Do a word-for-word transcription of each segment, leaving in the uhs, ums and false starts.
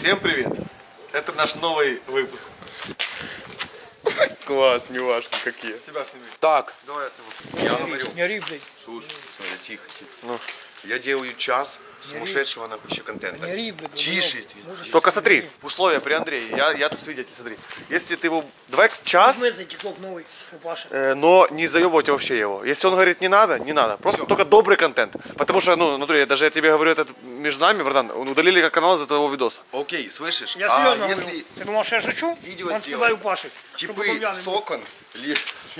Всем привет! Это наш новый выпуск. Класс, милашки какие. Себя сними. Так, давай я сниму. Я говорю. Не ори, блядь. Слушай, смотри, тихо, тихо. Ну. Я делаю час сумасшедшего нахуй еще контента. Не ори, блядь. Тише. Только смотри, условия при Андрее. Я, я тут свидетель, смотри. Если ты его... Давай час, Возьми тикток новый, что Паша. э, но не заебывать вообще его. Если он говорит не надо, не надо. Просто только добрый контент. Потому что, ну, внутри, даже я тебе говорю, это между нами, братан, удалили как канал из-за твоего видоса. Окей, слышишь? Я а серьезно если говорю. Ты думал, что я шучу? видео Он сделать, скидаю Паше. типы с окон, ли...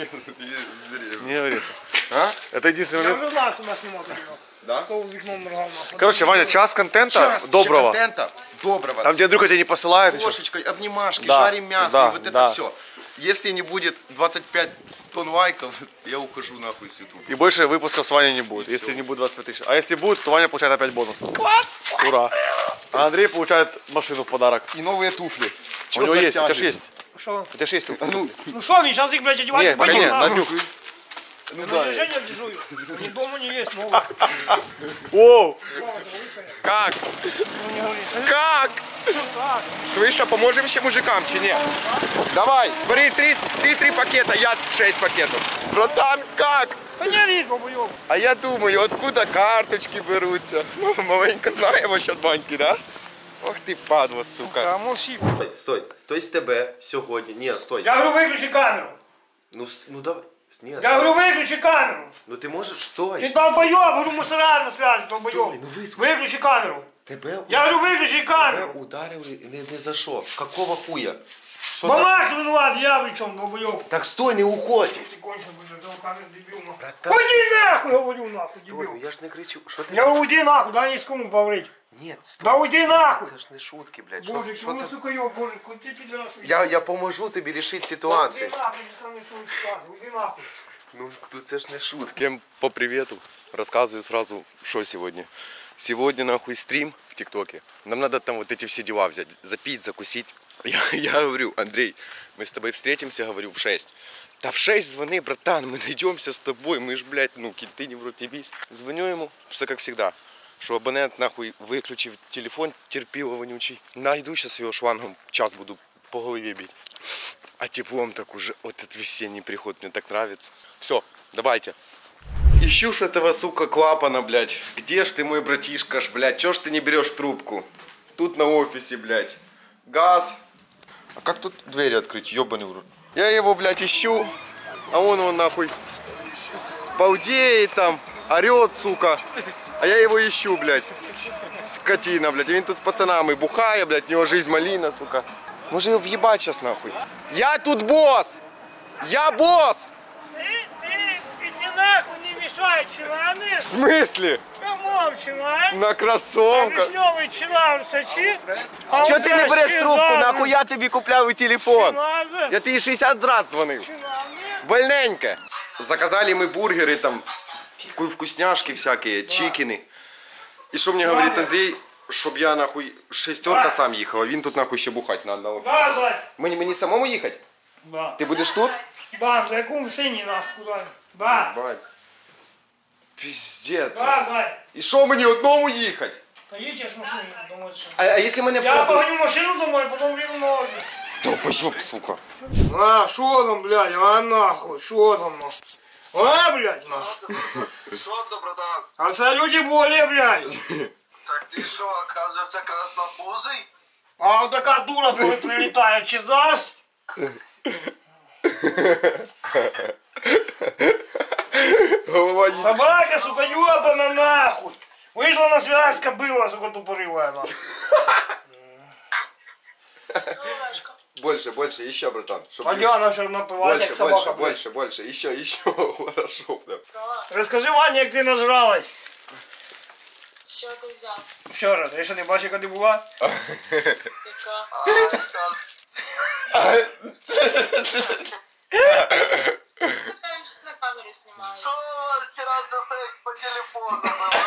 Не говорится. А? Это единственный Я момент. уже знаю, кто нас снимал. Кино. Да? Кто в окном моргал, нахуй. Короче, Ваня, час контента Час доброго. контента доброго. Там, где Андрюха тебя не посылает. С кошечкой, обнимашки, Да, жарим мясо, да, и вот это да. все. Если не будет двадцать пять тонн лайков, я ухожу нахуй с ютуба. И больше выпусков с Ваней не будет, если не будет двадцать пять тысяч. А если будет, то Ваня получает опять бонус. Класс! Ура! А Андрей получает машину в подарок. И новые туфли. У него есть, у тебя же есть. Что? У тебя же есть туфли. Ну, Ну что, мне сейчас их, блядь, одевать? Не, пойдем не, нахуй. Надюх. ну На да. движение держу их. Ни дома не есть, новые. Оу! Как? Ну не говори, смотри. Как? Так. Слышь, а поможем еще мужикам, чи не? Давай, бери три, ты три пакета, я шесть пакетов. Братан, как? Да не ори, бабуёк. А я думаю, откуда карточки берутся? Маленько знаємо, що банки, да? Ох ти падла, сука. Да, молчи. Стой, стой. То есть тебе сьогодні... Ні, стой. Я говорю, выключи камеру. Ну, с- ну давай. Ні, Я стой. говорю, выключи камеру. Ну ти можеш, стой. Ты долбоёб, говорю, мусора на связи, долбоёб. Стой, ну выслушай. Выключи камеру. Тебе, Я говорю, выключи тебе камеру. ударили не, не за що. Какого хуя? Що Ба за... Макс виноват, я при чем, долбоёб. Так стой, не уходь. Ты кончил, блядь, дал камеру, дебил, нахуй. Братан. Уйди нахуй, говорю, нахуй, Стой, ну дебил. я ж не кричу. Що ти? Я говорю, уйди нахуй, дай ни с кому поговорить. Ні, стой. Да уйди нахуй. Це ж не шутки, блядь. Що, Боже, що ну це? сука, ёб, боже, куда ты пидорас? Я, я поможу тобі рішити ситуацію. Уйди нахуй, я сам решил ситуацию, уйди нахуй. Ну, тут це ж не шутки. Всем по привету. Рассказываю сразу, что сегодня. Сегодня нахуй стрим в ТикТоке. Нам надо там вот эти все дела взять. Запить, закусить. Я, я говорю, Андрей, мы с тобой встретимся, говорю, в шесть. Да в шесть звони, братан, мы найдемся с тобой. Мы ж, блядь, ну, киты не в рот ебись. Звоню ему, все как всегда. Что абонент нахуй выключив телефон, терпило вонючий. Найду сейчас его шлангом, час буду по голове бить. А теплом так уже, вот этот весенний приход мне так нравится. Все, давайте. Ищу ж этого, сука, клапана, блядь. Где ж ты, мой братишка, ж, блядь? Чё ж ты не берешь трубку? Тут на офисе, блядь. Газ. А как тут двери открыть, ёбаный в рот? Я его, блядь, ищу. А он, он, нахуй, балдеет там, орёт, сука. А я его ищу, блядь. Скотина, блядь. И он тут с пацанами бухая, блядь. У него жизнь малина, сука. Может его въебать сейчас, нахуй. Я тут босс! Я босс! Ты, ты, иди нахуй, не мешай, челаны. В смысле? Камон, челан. На кроссовках. Вишневый челан, сочи. А Чого у ти тебя не береш трубку? челаны, Нахуй я тобі купляв телефон. челаны, Я тобі шістдесят раз дзвонив. челаны. Больненько. Заказали мы бургеры там, вку- вкусняшки всякие, чикины. И что мне говорит Андрей, щоб я нахуй шестерка сам їхав, а він тут нахуй ще бухать на одного. Да, Зай. Мені, мені самому їхати? Да. Ти будеш тут? Да, за якому сині нахуй куди? Да. Бать. Пиздец. Да, Зай. І що мені одному їхати? Та їдь ж машину, думаю, що. А, а якщо мене Я вкрадуть? погоню машину домой, потом приеду на офис. Та пошов, сука. А, шо там, блядь, а нахуй, шо там, нахуй? А, блядь, нахуй. Что ты, братан? А це люди более, блядь. Так ты что, оказывается, краснопузый? А вот така дура, коли прилітає, чи зас? Голова їде. Собака, сука, ёбана нахуй. Вийшла на связь, кобила, сука, тупорилая нахуй. Больше, больше, еще, братан. Чтоб А Диана все напилась, больше, як собака, больше, блядь. больше, больше, еще, еще, хорошо, да. Розкажи, Ваня, як ти нажралась. Що ти взяв? Що раз, я що не бачив, яка ти була? Яка? А, сейчас. Я сейчас на камеру снимаю. Что вчера за секс по телефону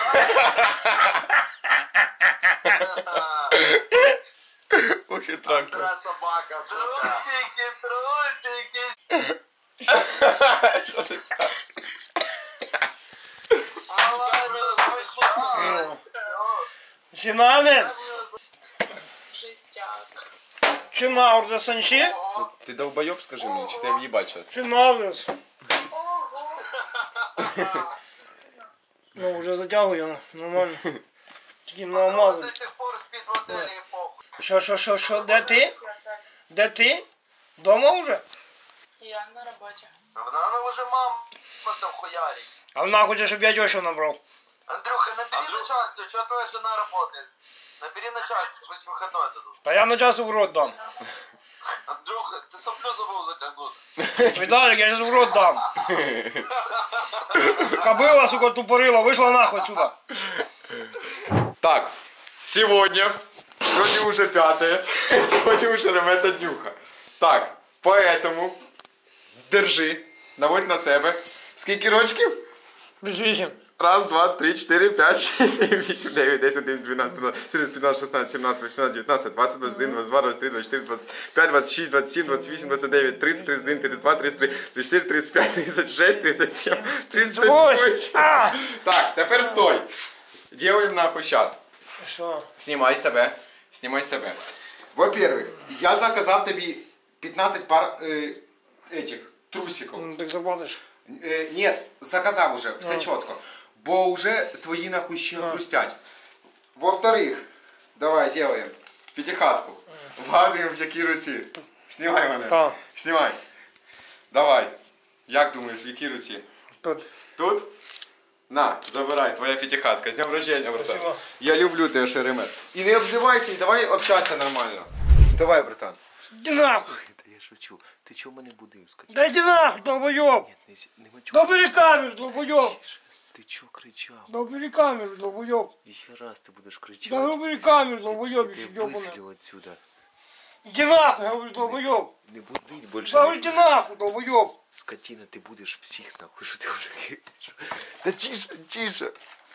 было? Ох и так. Андра собака, трусики, трусики. А ладно, смешно. Синанин? Пиздяк. Чи нахуй санчі? Ты долбоёб, скажи мне, что ты въебать сейчас? Чи нахуй? Ого. Ну, вже затягує, нормально. Тільки Он намазати. до сих пор спит в отеле и похуй. Що, що, що, що, де ти? Де ти? Дома вже? Я на работе. Она уже мама там хуярит. А вона хоче, щоб я тещу набрав. Андрюха, набери начальство, что твоя жена работает? Набери начальство, пусть выходной дадут. Та я на часу в рот дам. Андрюха, ты соплю забыл затянуть. Віталік, я зараз в рот дам. Кобила, сука, тупорила, вийшла нахуй сюди. Так, сегодня, сегодня уже пятое, сегодня уже ремета днюха. Так, поэтому, держи, наводь на себе. Скільки рочків? Плюс вісім. Раз, два, три, чотири, п'ять, шість, сім, вісім, дев'ять, десять, одинадцять, дванадцять, тринадцять, чотирнадцять, п'ятнадцять, шістнадцять, сімнадцять, вісімнадцять, дев'ятнадцять, двадцять, двадцять один, двадцять два, двадцять три, двадцять чотири, двадцять п'ять, двадцять шість, двадцять сім, двадцять вісім, двадцять дев'ять, тридцять, тридцять один, тридцять два, тридцять три, тридцять чотири, тридцять п'ять, тридцять шість, тридцать сім, тридцать восемь. А! Так, тепер стой. Делаем нахуй сейчас. Що? Снимай себе. Снимай себе. Во-первых, я заказав тобі п'ятнадцять пар э, этих трусиков. Ну, так заплатиш. Э, нет, заказав уже, все чітко. Бо вже твої нахуй ще хрустять. Во-вторых, давай делаем п'ятихатку. Вгадуємо в якій руці. Знімай мене. Так. Знімай. Давай. Як думаєш, в якій руці? Тут. Тут? На, забирай, твоя п'ятихатка. З днем рождения, братан. Спасибо. Я люблю тебе, Шеремет. І не обзивайся, і давай общатися нормально. Вставай, братан. Іди нахуй. Та я шучу. Ти чого мене будив, скажи? Да йди нахуй, долбойоб. Не, не мочу. Да бери камеру, долбойоб. Ти чого кричав? Да бери камеру, долбойоб. І ще раз ти будеш кричати. Да бери камеру, долбойоб, Я еще тебе ёбаный. виселю отсюда. Иди нахуй, я говорю, долбойоб. Не будить більше. Да иди нахуй, долбойоб. Скотина, ти будеш всіх нахуй, що ти вже... Та тише, тише.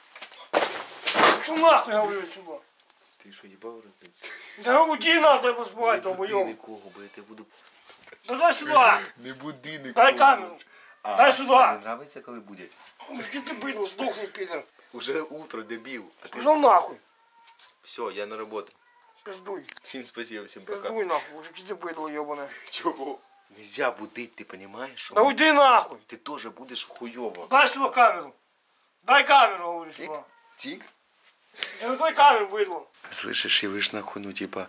Что нахуй, я говорю, сюда. Ти що, їбав рот? Да уйди нахуй, я поспать, Не долбойоб. нікого, бо я тебе буду... Да дай сюда. Не буди нікого. Дай камеру. А, Дай сюда. Не нравиться, коли будять? Где ты был, сдохни, пидор. Уже утро, дебил. А ти... Пошел нахуй. Все, я на роботу. Пиздуй. Всім спасибо, всім пока. Пиздуй нахуй, уже где ты быдло, ебаное. Чого? Нельзя будить, ти понимаешь? Да уйди нахуй. Ти теж будеш хуйово. Дай сюда камеру. Дай камеру, говорю, сюда. Тик? Я говорю, дай камеру, быдло. Слышишь, и вы ж нахуй, ну типа,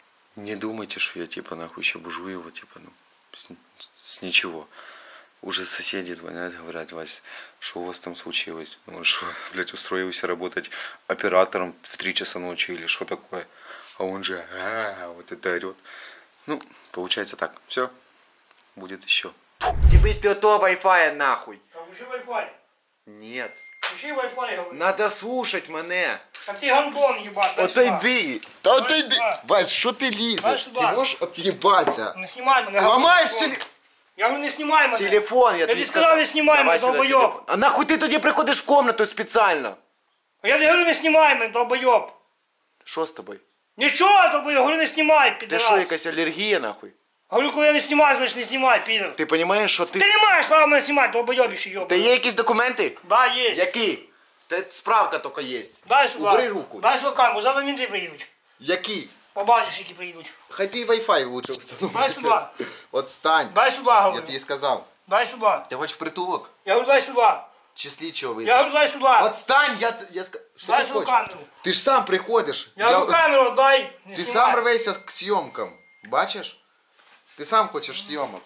не думайте, что я типа нахуй еще бужу его, типа, ну, с, с ничего. Уже соседи звонят, говорят, Вась, что у вас там случилось? Ну, что, блядь, устроился работать оператором в три часа ночи или что такое? А он же, а, вот это орет. Ну, получается так, все, будет еще. Тебе из того вай-фая нахуй. Да включи Wi-Fi. Нет. Включи Wi-Fi, говорю. Надо слушать мене. Так ты гандон, ебать, дай сюда. Отойди! Та отойди! сюда. Вась, що ти Дай лізеш? сюда. Ти можеш от'їбатися? Не снимай меня. Ламаєш телефон. теле... Я говорю, не снимай меня. телефон, я, Я тобі тебе сказал, не снимай Давай меня, сюди долбоёб. телефон. А нахуй ти тоді приходиш в комнату спеціально? Я тебе говорю, не снимай меня, долбоёб. Що з тобою? Ничего, долбоёб, я говорю, не снимай, Ти пидорас. що, якась алергія нахуй? Говорю, коли я не снимаю, значит не снимай, пидор. Ти розумієш, що ти... Ты не маешь права меня снимать, долбоёбище, ёбаный. Та є якісь документи? Да, есть. Які? Та справка тільки є. Дай сюда. Убери руку. Дай сюда камеру, завтра менты приедут. Які? Побачишь, які приедут. Хай ти Wi-Fi лучше встановити. Дай сюда. Отстань. Дай сюда, Я говорю. тобі сказав. Дай сюда. Ти хочеш в притулок? Я говорю, дай сюда. Чи слідчого Я вийти? говорю, дай сюда. Отстань, я... т- я ска... Що Дай ти свою хочеш? камеру. Ти ж сам приходиш. Я говорю, камеру дай. Не Ти снимай. сам рвешся к съемкам. Бачиш? Ти сам хочеш съемок.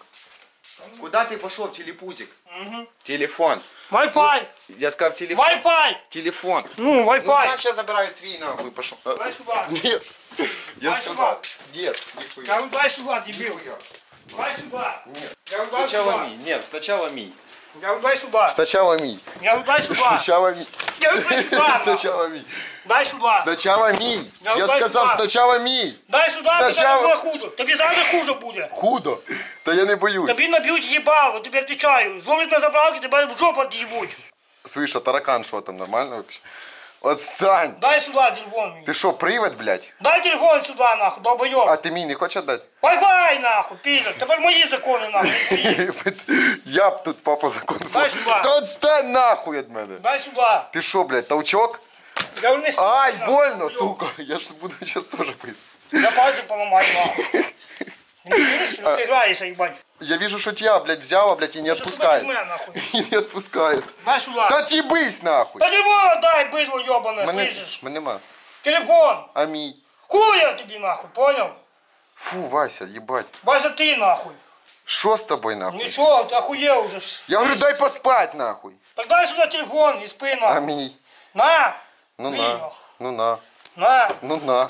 Куда ти пішов, телепузик? Мгм. Телефон. Wi-Fi. Я сказав телефон. Wi-Fi. Телефон. Ну, Ну, Wi-Fi. значит, я забираю твій нахуй, пошел. Дай сюда. Нет. Я Дай сказал. сюда. Нет, Я нихуя. говорю, дай сюда, дебил. Нихуя. Дай сюда. Нет. Я говорю, дай Сначала сюда. ми. Нет, сначала ми. Я говорю, дай сюда. Сначала ми. Я говорю, дай сюда. Сначала ми. Я говорю, дай сюда. нахуй. Сначала ми. Дай сюда. Сначала ми. Я Я дай сказав сюда. сначала ми. Дай сюда, тобі Сначала- буде худо. Тобі завтра хуже буде. Худо. Та я не боюсь. Тобі наб'ють їбало, тобі відповідаю. Зловлять на заправки, тебе в жопу от'їбуть. Слышь, а таракан что там, нормально вообще? Отстань. Дай сюда телефон мій. Ты что, привод, блядь? Дай телефон сюда, нахуй, долбойоб. А ты мне не хочешь отдать? Wi-Fi, нахуй, пидор. Тепер мої закони, нахуй. не твої. Я б тут папа закон. Дай сюда. Та отстань нахуй от мене. Дай сюда. Ты что, блядь, толчок? Я говорю, не снимай, Ай, нахуй, больно, долбоёб. сука. Я ж буду сейчас тоже пиздить. Я пальцы поломаю, нахуй. Не видишь, ну ты играешься, ебать. Я вижу, что тебя, блядь, взяла, блядь, и не Что отпускает. сюда нахуй. И не отпускает. Дай сюда. Та t'їбись, нахуй. Да телефон дай, быдло ебаное, Мене, слышишь? мене нема. Телефон. А мій? Хуя тебе нахуй, понял? Фу, Вася, їбать. Вася, ты нахуй. Що з тобою, нахуй? Ничего, ты охуел уже. Я говорю, дай поспать, нахуй. Так дай сюда телефон и спи А нахуй. мій? На. Ну Мій, на. нахуй. Ну на. На. Ну на.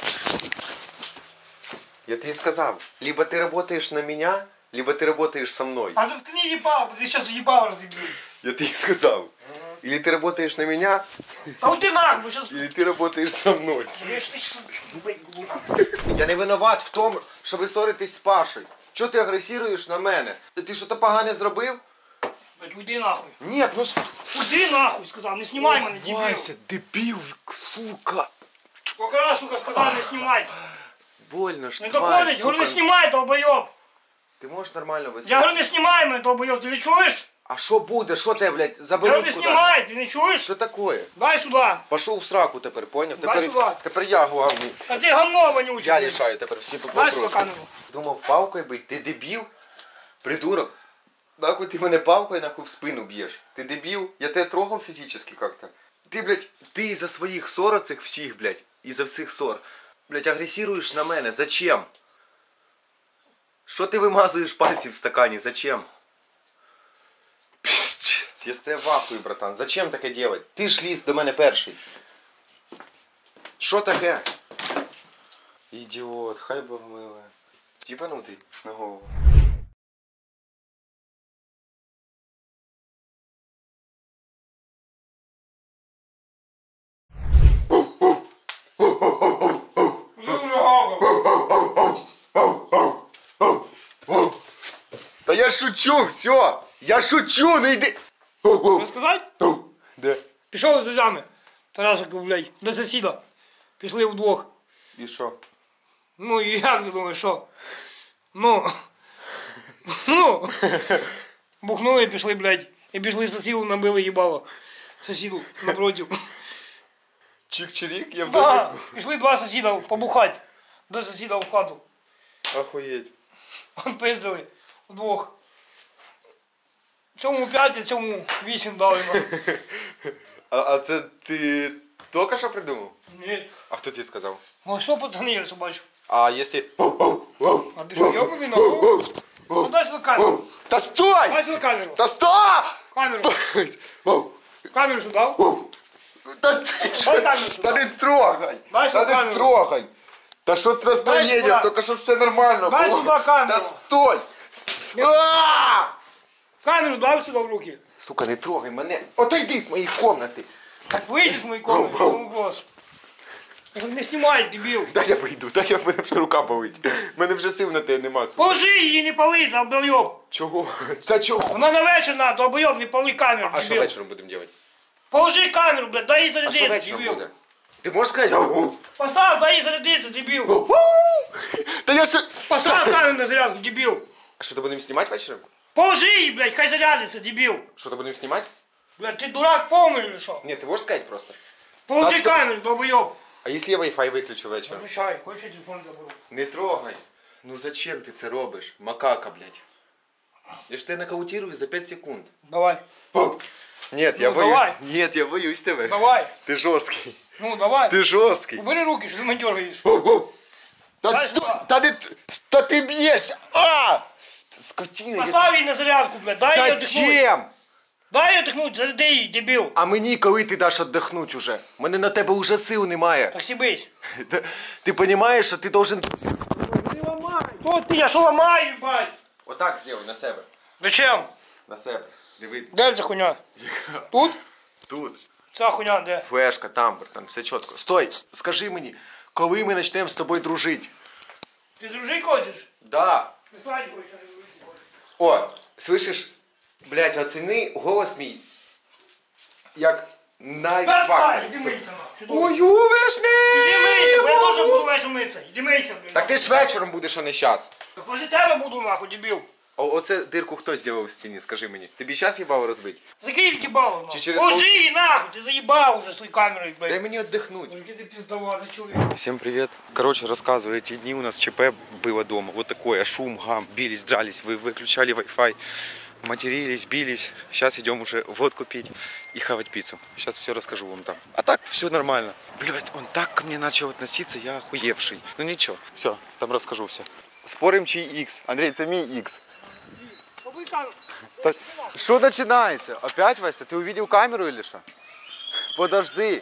Я тебе сказал, либо ты работаешь на меня, либо ты работаешь со мной. А заткни ебал, ты сейчас ебал разъебил. Я тебе сказал. Или ты работаешь на меня, А вот ты нахуй, сейчас... или ты работаешь со мной. Слышь, ты сейчас... Я не винуват в тому, що ви ссоритесь з Пашою. Чого ти агресуєш на мене? Ти що то погане зробив? Блядь, уйди нахуй. Ні, ну с- Уйди нахуй, сказал, не снимай меня, дебил. Вася, дебіл, сука. Сколько раз, сука, сказал, не снимай. Больно ж, Не тварь, доходить, говорю, не сука. снимай, долбоеб. Ти можеш нормально вести? Я говорю, не снимай меня, долбоеб, ты не чуешь? А що буде? Що тебе, блядь, Я говорю, заберуть не куди? снимай, ты не чуешь? Що таке? Дай сюда. Пішов в сраку тепер, поняв? Дай сюди. Тепер, тепер я главний. А ты говно вонючий. Я блядь. рішаю тепер всі Дай вопроси. сюда камеру. Думав, палкою бить, ти дебіл? Придурок. Нахуй ти мене палкою нахуй в спину б'єш. Ти дебіл? Я тебе трогав фізично как-то. Ти, блядь, ти із-за своїх ссор цих всіх, блядь, із-за всіх ссор, блядь, агресуєш на мене. Зачем? Що ти вимазуєш пальці в стакані? Зачем? Пиздец, я з тебе вахую, братан. Зачем таке делать? Ти ж ліз до мене перший. Що таке? Ідіот, хай Бог милує. Тіпанутий на голову. Та я шучу, все! Я шучу, не йди! Розказать? Де? Пішов з друзями. Тарасику, блядь, до сусіда. Пішли вдвох. І що? Ну, і як ти думаєш, що? Ну, ну, бухнули і пішли, блядь. І пішли сусіду, набили їбало. Сусіду напротив. Чик-чирик, я в Да, домику. пішли два сусіда побухати. До сусіда в хату. Охуєть. Он пиздили вдвох. Цьому п'ять, а цьому вісім дали нам. А, а це ти тільки що придумав? Ні. А хто тобі сказав? Ну що, пацани, я все бачу. А якщо... А ти що, йобаний нахуй? Ну дай сюди камеру. Та стой! Дай сюди камеру. Та стой! Камеру. Камеру сюди. Та ти що? Дай камеру сюди. Та не трогай! Дай Та сюди не камеру. трогай! Та що це настроєння? сюди. Тільки щоб все нормально Дай було. сюди камеру. Та стой! А! Камеру дай сюди в руки. Сука, не трогай мене. Отойди з моєї кімнати. Так вийди з моєї комнати, що голос. Я говорю, не знімай, дебіл. Дай я вийду, дай я в мене вже рука болить. У мене вже сил на тебе нема. сука. Положи її, не пали, долбойоб. Чого? Та чого? Вона на вечір надо, долбойоб, не пали камеру, А що дебіл. вечором будемо робити? Положи камеру, блядь, дай їй А що зарядитися, вечором дебіл. буде? Ти можеш сказати? «Гу-гу»? Постав, дай їй зарядитися, дебіл. Та я ще... Постав камеру на зарядку, дебіл. А що, то будемо знімати вечором? Положи її, блядь, хай зарядиться, дебіл. Що, то будемо знімати? Блядь, ти дурак повний или що? Ні, ти можеш сказати просто. Положи Та камеру, долбойоб. А якщо я Wi-Fi виключу вечором? Включай, хочеш я телефон заберу. Не трогай. Ну зачем ти це робиш? Макака, блядь. Я ж тебе нокаутирую за пять секунд. Давай, Нет, я Ну, боюсь. давай. Нет, я боюсь тебе. давай. Ти жорсткий. Ну, давай. Ти жорсткий. Убери руки, що ти мене дергаєш. Та, Дай сто... сюди. та, не... та ти б'єшся. А! Скотина. я- Постав її на зарядку, блядь, дай їй отдихнути. Зачем? Дай їй отдихнути, заряди її, дебіл. А мені коли ти даш віддихнути уже? У мене на тебе вже сил немає. Так сібись. Та- Ти розумієш, що ти должен... Ти ламай. Хто ти? Я що ламаю, їбать? Отак зробив, на себе. Зачем? На себе. Диви. Де ця хуйня? Тут? Тут. Ця хуйня де? Флешка, тамбур, там все чітко. Стой, скажи мені, коли ми почнемо з тобою дружити? Ти дружить хочеш? Да. Ти сладі хочеш, а не дружити хочеш. О, слышиш, блядь, оціни голос мій. Як Перестань, найфактор. іди мийся, нахуй. Чудово. Ой, увешни! Іди мийся, бо я теж буду вечором митися. Іди мийся, блядь. Так ти ж вечором будеш, а не щас. Так возле тебе буду, нахуй, дебіл. А оце дирку хто зробив в стіні, скажи мені? Тобі зараз їбало розбити? Закрив їбало, нахуй. через Ложи, нахуй, ти заїбав уже свою камеру, блядь. Дай мені віддихнути. Мужики, ты пиздоватый человек. Всем привет. Короче, рассказываю, эти дни у нас ЧП было дома. Вот такое, шум, гам, бились, дрались, вы выключали Wi-Fi, матерились, бились. Сейчас идем уже водку пить и хавать пиццу. Сейчас все расскажу вам там. А так все нормально. Блядь, он так ко мне начал относиться, я охуевший. Ну ничего, все, там расскажу все. Спорим, чий X. Андрей, це мій X. Так, что начинается? Опять, Вася? Ты увидел камеру или что? Подожди.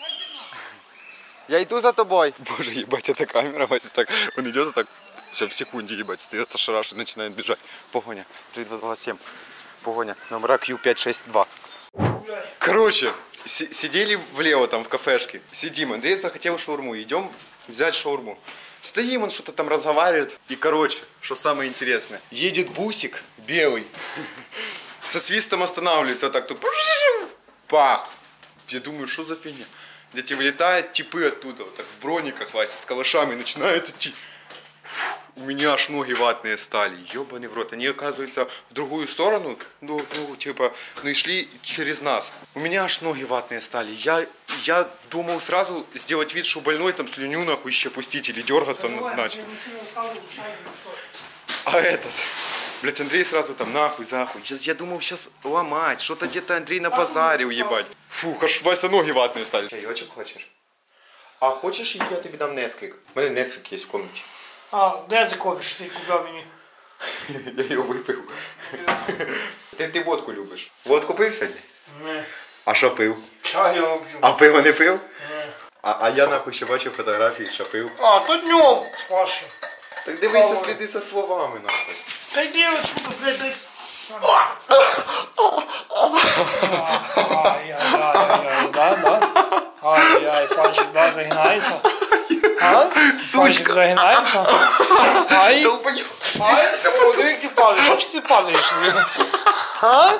Я иду за тобой. Боже, ебать, эта камера, Вася, так, он идет и так, все, в секунде, ебать, стоит ошарашен, начинает бежать. Погоня, три два два семь, погоня, номера Q пять шесть два. Короче, си сидели влево там в кафешке, сидим, Андрей захотел шаурму, идем взять шаурму. Стоим, он что-то там разговаривает, и короче, что самое интересное, едет бусик белый, со свистом останавливается, вот так тут, пах. Я думаю, что за фигня? Дети вылетают типы оттуда, вот так в брониках, Вася, с калашами, начинают идти. Фу, у меня аж ноги ватные стали, ебаный в рот. Они, оказывается, в другую сторону, ну, ну, типа, ну и шли через нас. У меня аж ноги ватные стали. Я, я думал сразу сделать вид, что больной, там слюню нахуй еще пустить или дергаться начал. А этот... Блять, Андрей сразу там нахуй, захуй. Я, я думал сейчас ломать, что-то где-то Андрей на базаре уебать. Фух, аж Вася ноги ватные стали. Чайочек хочешь? А хочешь, я тебе дам Несквик? У меня Несквик есть в комнате. А, де ти кофе, що ти купив мені? Я ее выпил. Ты, ты водку любишь? Водку пив сьогодні? Не. А що пив? Чай я п'ю. А пиво не пив? Не. А, а я нахуй ще бачив фотографії, що пив. А, то днем, Паша. Так дивися, сліди за словами нахуй. Да делай что-то, блядь, дай. Ай-яй-яй, да, да? Ай-яй, пальчик, да, загинается. А? Пальчик загинается. Ай, Долбоёб. ай, ой, як ти падаєш, а чи ти падаєш? А?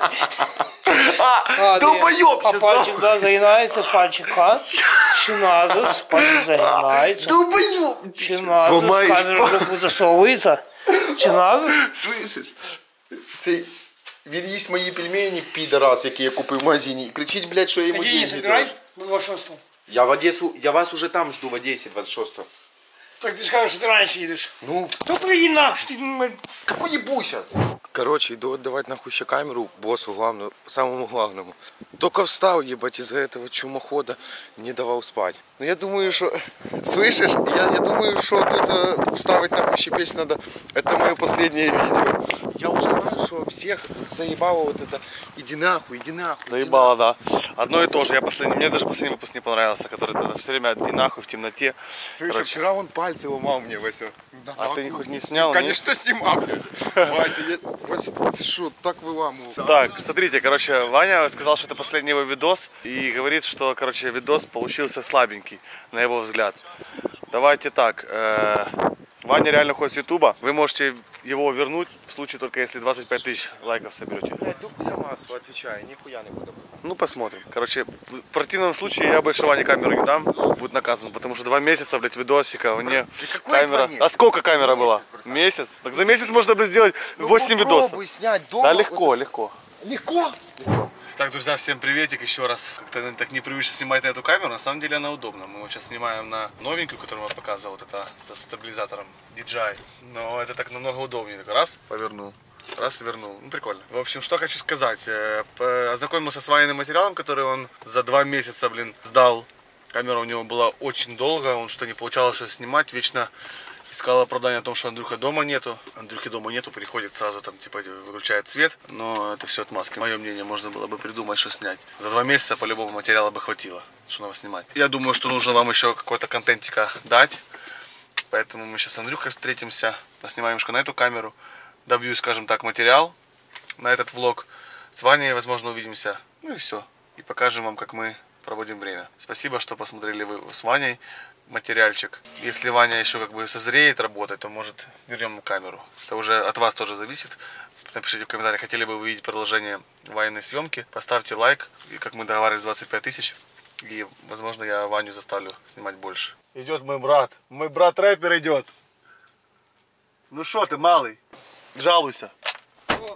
А, долбоёб, а щас, пальчик, да, загинается, пальчик, а? Чиназис, пальчик загинается. Долбоёб. Чиназис, Сломаешь камера в руку засовується. Чиназис? Слышиш? Цей... Він їсть мої пельмені, підарас, які я купив в магазині, і кричить, блядь, що я йому Ти деньги не собирай? должен. На двадцять шостого. Я в Одесу, я вас уже там жду в Одесі двадцять шостого. Так ти скажеш, що ти раніше їдеш. Ну, То приїдь нахуй, ти, блядь. какой ебу сейчас? Короче, иду отдавать нахуй еще камеру боссу главному, самому главному. Только встал, ебать, из-за этого чумохода не давал спать. Но я думаю, что... Слышишь? Я, я думаю, что тут э, вставить нахуй еще песню надо. Это мое последнее видео. Я уже знаю, что всех заебало вот это. Иди нахуй, иди нахуй. иди Заебало, да. Одно и то же. Я последний, мне даже последний выпуск не понравился, который ты все время и нахуй в темноте. Слышишь, Короче, вчера он пальцы ломал мне, Вася. а ты хоть не снял? Конечно, снимал, блядь. Вася, я... Вася, ты что, так выламывал? Так, смотрите, короче, Ваня сказал, что это последний его видос. И говорит, что, короче, видос получился слабенький, на его взгляд. Давайте так. Э, Ваня реально ходит с Ютуба. Вы можете его вернуть в случае только если двадцать пять тысяч лайков соберете. Блядь, дохуя масло, отвечаю, нихуя не буду. Ну, посмотрим. Короче, в противном случае я больше Ване камеру не дам, будет наказан, потому что два месяца, блядь, видосика, мне камера... А сколько камера была? Месяц? Так за месяц можно, блядь, сделать восемь видосов. Снять дома. Да, легко, легко. Легко? Так, друзья, всем приветик еще раз. Как-то так непривычно снимать на эту камеру, на самом деле она удобна. Мы вот сейчас снимаем на новенькую, которую я показывал, вот это со стабилизатором ди джей ай. Но это так намного удобнее. Так, раз, повернул. Раз, вернул. Ну, прикольно. В общем, что хочу сказать. Ознакомился с Ваниным материалом, который он за два месяца, блин, сдал. Камера у него была очень долго, он что не получалось ее снимать, вечно искал оправдание о том, что Андрюха дома нету. Андрюхи дома нету, приходит сразу там, типа, выключает свет. Но это все отмазки. Мое мнение, можно было бы придумать, что снять. За два месяца по-любому материала бы хватило, что надо снимать. Я думаю, что нужно вам еще какой-то контентика дать. Поэтому мы сейчас с Андрюхой встретимся, поснимаем немножко на эту камеру. Добью, скажем так, материал на этот влог. С Ваней, возможно, увидимся. Ну и все. И покажем вам, как мы проводим время. Спасибо, что посмотрели вы с Ваней материальчик. Если Ваня еще как бы созреет работать, то может вернем камеру. Это уже от вас тоже зависит. Напишите в комментариях, хотели бы вы увидеть продолжение Ваниной съемки. Поставьте лайк. И как мы договаривались, двадцать пять тысяч. И возможно я Ваню заставлю снимать больше. Идет мой брат. Мой брат рэпер идет. Ну что ты, малый? Жалуйся.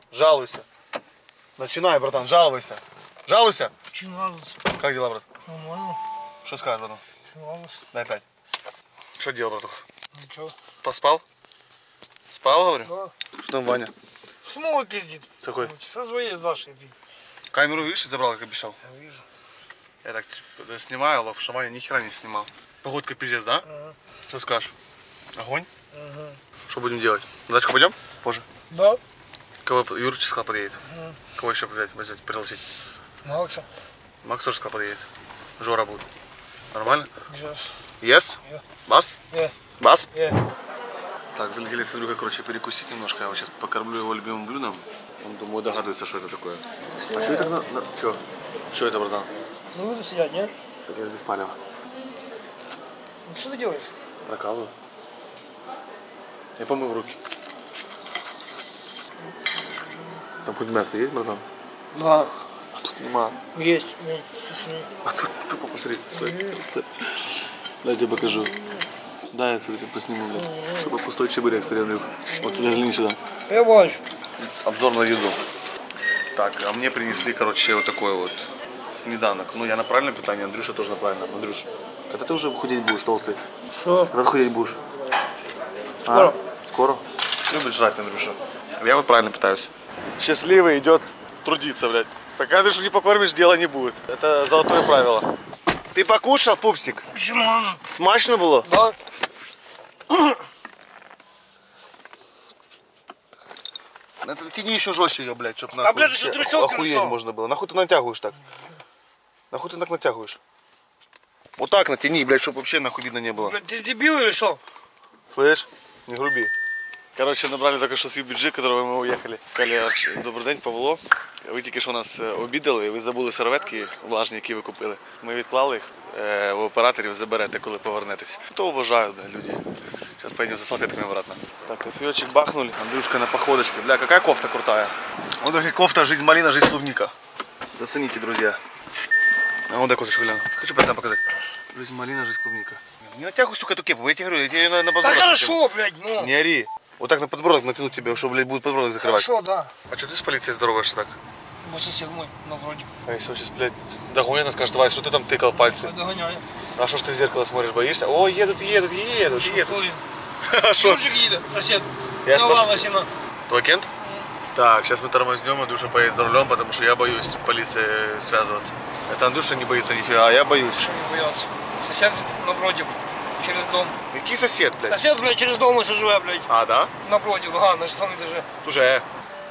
Жалуйся. Начинай, братан, жалуйся. Жалуйся. Че жаловаться? Как дела, брат? Нормально. Что скажешь, братан? Че жаловаться? Дай пять. Что делал, братуха? Ничего. Поспал? Спал, говорю? Да. Что там Ваня? Снова пиздит. С какой? Со своей с Дашей ты. Камеру, видишь, забрал, как обещал. Я вижу. Я так типа, снимаю, а в Ваня ни хера не снимал. Погодка пиздец, да? Ага. Что скажешь? Огонь? Ага. Что будем делать? На дачку пойдем? Позже. Да? Кого Юрчик сказал подъедет? Ага. Кого еще взять, взять, пригласить? Макса. Макс тоже сказал подъедет. Жора будет. Нормально? Сейчас. Yes? Yeah. Бас? Yeah. Бас? Yeah. Так, залетели с Андрюхой, короче, перекусить немножко. Я его сейчас покормлю его любимым блюдом. Он, думаю, догадывается, что это такое. А что это? На... на- Что? Что это, братан? Ну буду сидеть, нет? Так я без палева. Ну что ты делаешь? Прокалываю. Я помыл руки. Там хоть мясо есть, братан? Да. А тут нема. Есть. Ну, стесни. А тут тупо посмотри. Стой, стой. Дай я тебе покажу. Да, я смотри, посниму, блядь. Чтобы пустой чебурек, смотри, Андрюх. Вот сюда, глянь сюда. Я бачу. Обзор на еду. Так, а мне принесли, короче, вот такой вот снеданок. Ну, я на правильное питание, Андрюша тоже на правильное. Андрюш, когда ты уже худеть будешь, толстый? Что? Когда ты худеть будешь? Скоро. А? Скоро? Любишь жрать, Андрюша. Я вот правильно питаюсь. Счастливый идет трудиться, блядь. Пока Андрюшу не покормишь, дела не будет. Это золотое правило. Ты покушал, пупсик? Почему? Смачно было? Да. Это тяни еще жестче ее, блядь, чтоб нахуй. А, блядь, что трещотка охуеть решал? можно было. Нахуй ты натягиваешь так? Нахуй ты так натягиваешь? Вот так натяни, блядь, чтобы вообще нахуй видно не было. Блядь, ты дебил или что? Слышь? Не груби. Короче, набрали только що свій бюджет, которого ми уїхали. Сказали, добрий день, Павло. Ви тільки що нас обідали, ви забули серветки влажні, які ви купили. Ми відклали їх, у операторів заберете, коли повернетесь. То вважаю, да, люди. Сейчас пойдем за салфетками обратно. Так, кофеечек бахнули, Андрюшка на походочке. Бля, какая кофта крутая. Вот такая кофта, жизнь малина, жизнь клубника. Зацените, друзья. А вон такой гляну. Хочу пацан показать. Жизнь малина, жизнь клубника. Не натягивай, сука, эту кепу, я тебе говорю, я тебе на, на Да подбородок хорошо, блядь, ну. не ори. Вот так на подбородок натянуть тебе, чтобы, блядь, будет подбородок закрывать. Хорошо, да. А что ты с полицией здороваешься так? Бо сосед мой, на вроде. А если он сейчас, блядь, догонит, он скажет, Вась, что ты там тыкал пальцы? Догоняю. А что ж ты в зеркало смотришь, боишься? О, едут, едут, едут, едут. Кто він? А что? Юрчик їде, сосед. Я ж На тоже- Лаласіна. Твой кент? Так, сейчас мы тормознем, Андрюша поедет за рулем, потому что я боюсь с полицией связываться. Это Андрюша не боится нифига, а я боюсь. Що не боявся? Сосед напротив, через дом. Какие сосед, блядь? Сосед, блядь, через дом ось живе, блядь. А, да? Напротив, ага, на шестом этаже. Уже.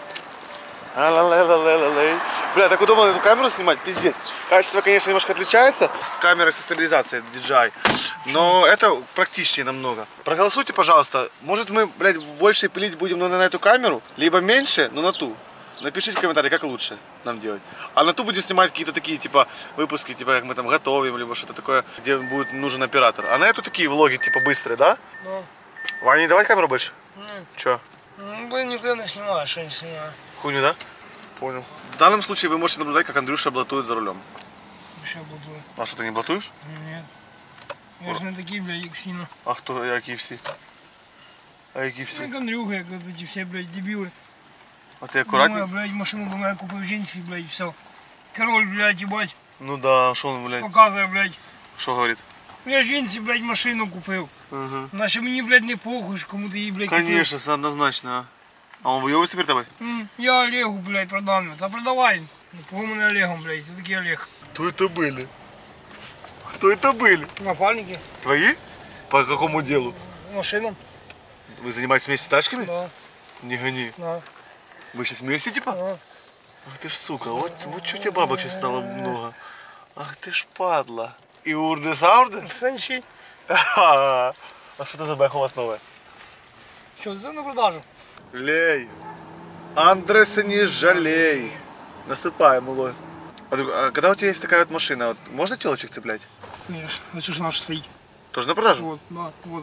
Бля, так удобно эту камеру снимать, пиздец. Качество, конечно, немножко отличается с камерой со стабилизацией ди джей ай, но это практичнее намного. Проголосуйте, пожалуйста, может мы, блядь, больше пилить будем на, на эту камеру, либо меньше, но на ту. Напишите в комментарии, как лучше нам делать. А на ту будем снимать какие-то такие, типа, выпуски, типа, как мы там готовим, либо что-то такое, где будет нужен оператор. А на эту такие влоги, типа, быстрые, да? Ну, Ваня, не давать камеру больше? ну, Чё? ну, блин, никогда не снимаю, что не снимаю. Хуйню, да? Понял. В данном случае вы можете наблюдать, как Андрюша блатует за рулем. Еще буду. А что, ты не блатуешь? Нет. Я ж не такий, блядь, як всі, ну. А кто, які всі? А які Ну, всі? як Андрюха, як ті всі, блядь, дебіли. А ти Думаю, акуратний? блядь, машину до мене купив жінці, блядь, все. Король, блядь, їбать, Ну да, що він, блядь, показує, блядь. що говорить? Я жінці, блядь, машину купив. Угу. Наче мені, блядь, не похуй, що кому ти її, блядь, купив. Конечно, це однозначно. А А он вийовується перед тобою? М, Я Олегу, блядь, продам його. Та продавай. Не пугай мене Олегом, блядь, це такий Олег. Кто это были? Кто это были? Напальники, Твои? По какому делу? машину, Вы занимаетесь вместе тачками? да, Не гони. да, Вы сейчас вместе, типа? да. Ах ты ж сука, вот, вот что тебе бабок сейчас стало много. Ах ты ж падла. И урды-саурды? Сенчі. А что это за байк у вас новая? Що, це на продажу? Лей. Андреса, не жалей. Насыпаем улой. А, друг- а когда у тебя есть такая вот машина, вот, можно телочек цеплять? Конечно, це ж наш стоїть. Тоже на продажу? Вот, да, вот.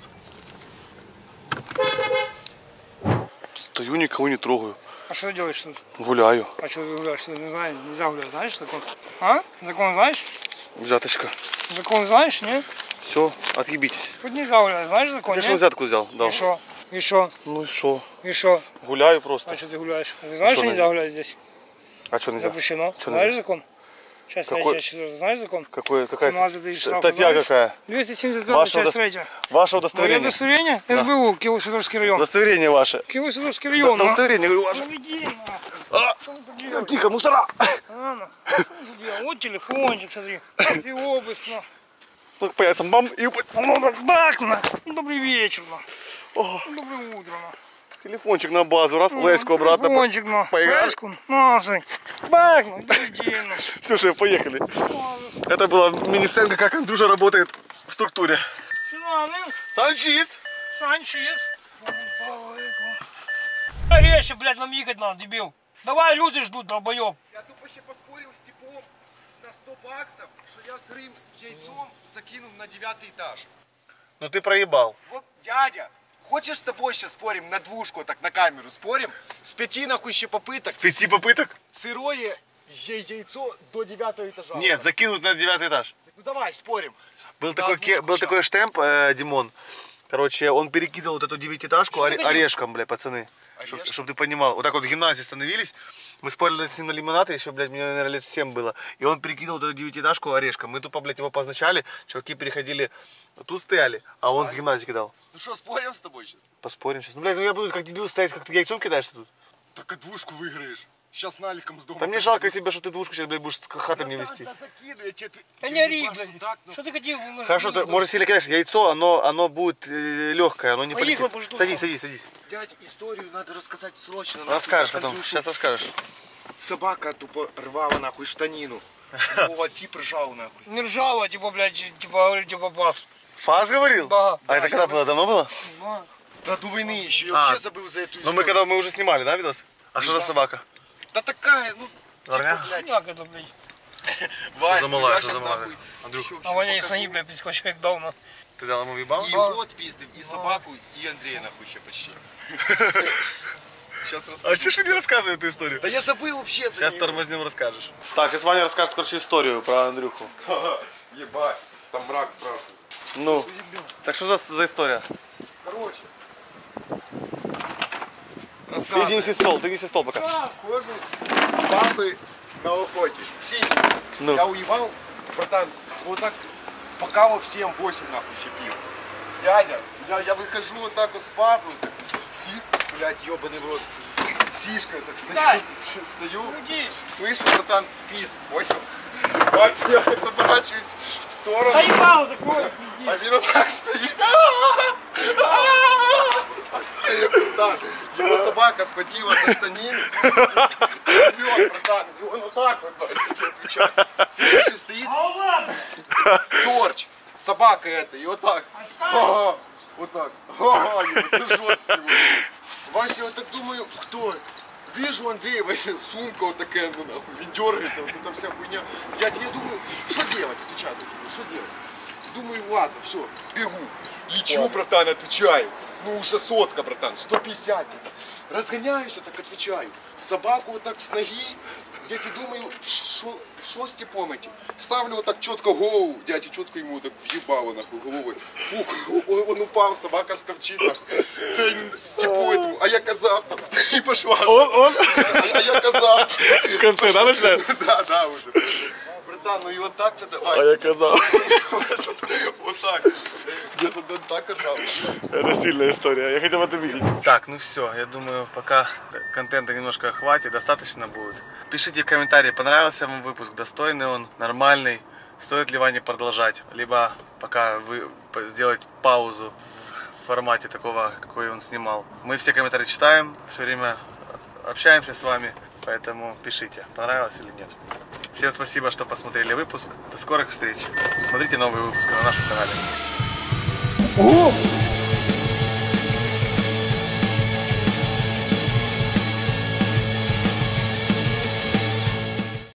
Стою, никого не трогаю. А что ты делаешь тут? Гуляю. А что ты гуляешь? Что не знаю, нельзя гулять, знаешь закон? А? Закон знаешь? Взяточка. Закон знаешь, не? Все, отъебитесь. Тут нельзя гулять, знаешь закон, Я не? же взятку взял, дал. И что? И что? Ну и что? И что? Гуляю просто. А что ты гуляешь? А ты знаешь, что что нельзя нельзя? гулять здесь? А что нельзя? Запрещено. Что Знаешь нельзя? закон? Часть Какой? третья, часть четвертая. Знаешь закон? Какой, какая семнадцатый штраф, статья знаешь? какая? двести семьдесят пятая, Ваше, часть удос- третья. ваше Мое удостоверение. удостоверение? СБУ, Киево-Святошский район. Удостоверение ваше. Киево-Святошский район. Да, ну. удостоверение, говорю, ваше. Ну иди нахуй. А! Что вы тут делаете? Тихо, мусора! А, ну, что вы тут делаете? Вот телефончик, смотри. Ты обыск, ну. Ну, по яйцам бам и упасть. Ну, так бак, ну. Ну, добрый вечер, ну. О, Ну, доброе утро, ну. телефончик на базу, раз, Леську обратно. Телефончик, ну. Поиграли? Леську, ну, смотри. Бак, ну, добрый день, ну. Все, шеф, поехали. Это была мини-сценка, как Андрюша работает в структуре. Шинаны, Санчиз! Санчиз. Резче, блядь, нам ехать надо, дебил. Давай, люди ждут, долбоёб. Я тупо ще поспорив з типом на сто баксов, що я сырым яйцом закинул на девятый этаж. Ну ты проебал. Вот, дядя, хочешь с тобой сейчас спорим на двушку, так на камеру спорим? С пяти нахуй еще попыток, С пяти попыток? сырое я- яйцо до девятого этажа. Нет, закинуть на девятый этаж. Ну давай, спорим. Был, На такой, ке- двушку был щас. такой штемп, э, Димон. Короче, он перекидывал вот эту девятиэтажку оре- орешком, бля, пацаны. Чтоб, Орешком? чтоб ты понимал. Вот так вот в гимназии становились. Мы спорили с ним на лимонад, еще, блядь, мне, наверное, лет семь было. И он перекидывал вот эту девятиэтажку орешком. Мы тупо, блядь, его позначали. Чуваки переходили, тут стояли, а он с гимназии кидал. Ну что, спорим с тобой сейчас? Поспорим сейчас. Ну, блядь, ну я буду как дебил стоять, как ты яйцом кидаешься тут. Так а двушку выиграешь. Сейчас наликом с дома. Да мне жалко тебя, что ты двушку сейчас, блядь, будешь с хаты мне вести. Да закидывай, я тебе... Да тебе не ори, ебашу блядь. так, ну. Что ты хотел? Мы же Хорошо, не ты, может, если кидаешь яйцо, оно, оно будет э, легкое, оно не Поехали, полетит. пожду. Садись, садись, садись. Дядь, историю надо рассказать срочно. нахуй, Расскажешь как потом, Андрюшу. сейчас расскажешь. Собака тупо рвала нахуй штанину. Вова тип ржал нахуй. Не ржава, типа, блядь, типа, говорю, типа, пас. Фаз говорил? Да. А это когда было? Давно было? Да до войны еще. Я А. вообще забыл за эту Ну историю. мы когда мы уже снимали, да, видос? А что за собака? Да такая, ну, Дворня? типа, блядь. Как это, блядь? Вась, за ну малая, я что щас за малая? нахуй Андрюх, щё- А щё воняет с покажу. ноги, блядь, пискочек как давно. ты дал ему въебал? И вот пиздим, и собаку, и Андрея нахуй еще почти. Сейчас А расскажу. че ж не рассказывай эту историю? Да я забыл вообще за Сейчас неё. тормознем расскажешь. Так, сейчас Ваня расскажет, короче, историю про Андрюху. Ебать, там мрак страшный. Ну, так что за, за история? Короче. Ты Рассказывай. иди неси стол, ты неси стол пока. Хожу с папой на охоте. Сидя. Ну. Я уебал, братан, вот так, пока во всем восемь нахуй щепил. Дядя, я, я выхожу вот так вот с папой, вот так, си, блядь, ебаный в рот. Сишкой так стою, Дай. с- стою, Уйди. слышу, братан, писк, понял? Макс, я так поворачиваюсь в сторону, Да ебало закрой, а пиздец. Вина так стоит. Братан, его собака схватила за штанину. Рвет, братан, и он вот так вот, Вася, я тебе отвечаю. Слышишь, и стоит А ладно. торч, собака эта, и вот так. Ага, вот так. Ага, и вот ржет с него. Вася, я вот так думаю, кто это? Вижу Андрея, Вася, сумка вот такая, ну нахуй, не дергается, вот эта вся хуйня. Я тебе думаю, что делать? Отвечаю, думаю, что делать? Думаю, ладно, все, бегу. Лечу, братан, отвечаю. Ну уже сотка, братан, сто пятьдесят где-то. Разгоняюсь, я так отвечаю. Собаку вот так с ноги. Дядя, думаю, что с типом этим? Ставлю вот так четко голову. Дядя четко ему так въебало нахуй головой. Фух, он, он упал, собака скопчит нахуй. Ценен типу этому, а я казав там. И пошла. Он, он А, а я казав. в конце, да, начинает? Да, да, уже. Братан, ну и вот так-то А давай. я казал. Вот так. Где-то да, так ржал. Это сильная история, я хотел это видеть. Так, ну все, я думаю, пока контента немножко хватит, достаточно будет. Пишите в комментарии, понравился вам выпуск, достойный он, нормальный, стоит ли Ване продолжать, либо пока вы сделать паузу в формате такого, какой он снимал. Мы все комментарии читаем, все время общаемся с вами, поэтому пишите, понравилось или нет. Всем спасибо, что посмотрели выпуск. До скорых встреч. Смотрите новые выпуски на нашем канале. О!